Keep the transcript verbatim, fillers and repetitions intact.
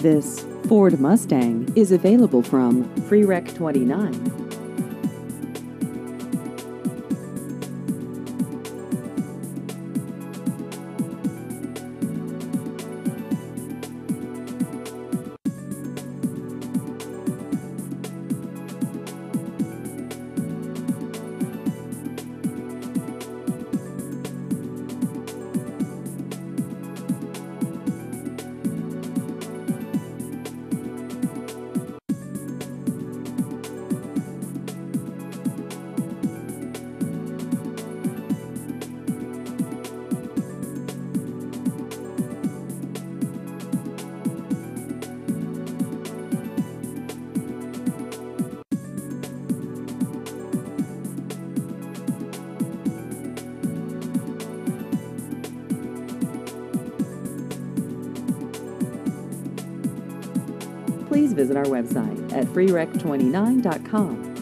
This Ford Mustang is available from Free Rec twenty-nine. Please visit our website at free rec twenty-nine dot com.